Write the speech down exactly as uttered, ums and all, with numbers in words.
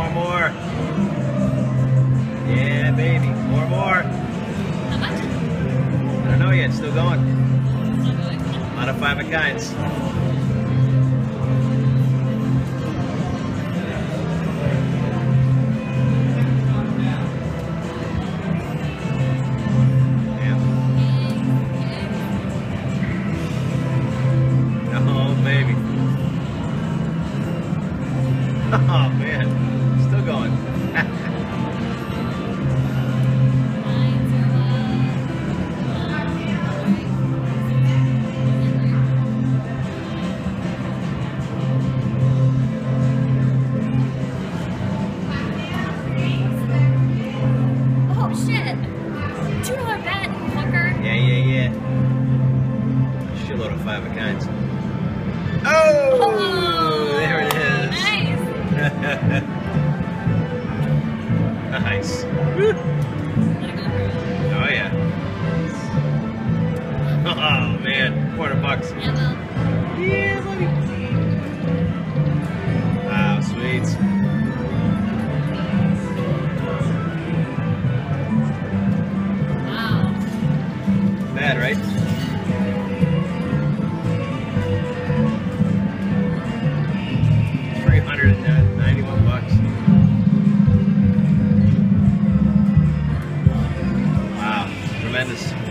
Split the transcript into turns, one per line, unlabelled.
more, more. Yeah, baby. More, more.
How much?
I don't know yet. Still going.
Still going?
A lot of five of kinds. Oh, baby. Oh, man. Still going.
Oh, shit. two dollar bet, fucker.
Yeah, yeah, yeah. Shitload of five of kinds. Oh!
Oh,
There it is.
Nice.
Nice.
Let it go.
Oh, yeah. Oh, man. four hundred bucks.
Yeah, well.
Yeah, buddy. Wow, sweet.
Wow.
Bad, right? three hundred ninety-one bucks. Wow, tremendous.